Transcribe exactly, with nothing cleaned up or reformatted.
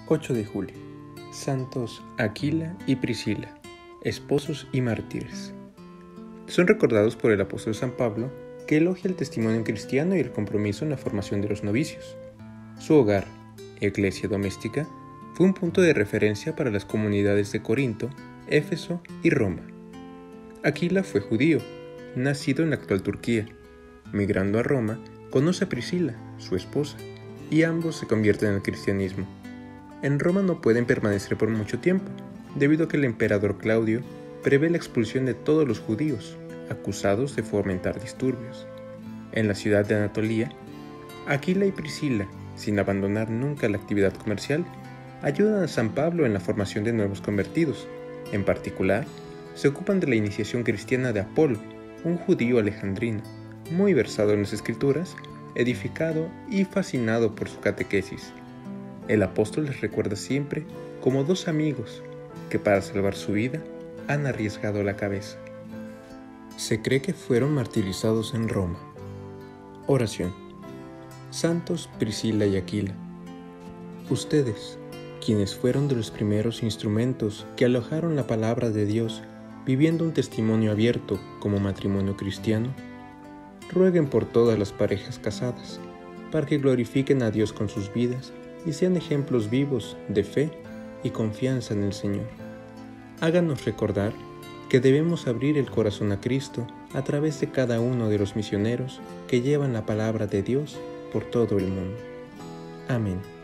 ocho de julio. Santos Aquila y Priscila, esposos y mártires. Son recordados por el apóstol San Pablo, que elogia el testimonio cristiano y el compromiso en la formación de los novicios. Su hogar, iglesia doméstica, fue un punto de referencia para las comunidades de Corinto, Éfeso y Roma. Aquila fue judío, nacido en la actual Turquía. Migrando a Roma, conoce a Priscila, su esposa, y ambos se convierten al cristianismo. En Roma no pueden permanecer por mucho tiempo, debido a que el emperador Claudio prevé la expulsión de todos los judíos, acusados de fomentar disturbios. En la ciudad de Anatolia, Aquila y Priscila, sin abandonar nunca la actividad comercial, ayudan a San Pablo en la formación de nuevos convertidos. En particular, se ocupan de la iniciación cristiana de Apolo, un judío alejandrino, muy versado en las escrituras, edificado y fascinado por su catequesis. El apóstol les recuerda siempre como dos amigos que para salvar su vida han arriesgado la cabeza. Se cree que fueron martirizados en Roma. Oración. Santos Priscila y Aquila, ustedes, quienes fueron de los primeros instrumentos que alojaron la palabra de Dios, viviendo un testimonio abierto como matrimonio cristiano, rueguen por todas las parejas casadas, para que glorifiquen a Dios con sus vidas y sean ejemplos vivos de fe y confianza en el Señor. Háganos recordar que debemos abrir el corazón a Cristo a través de cada uno de los misioneros que llevan la palabra de Dios por todo el mundo. Amén.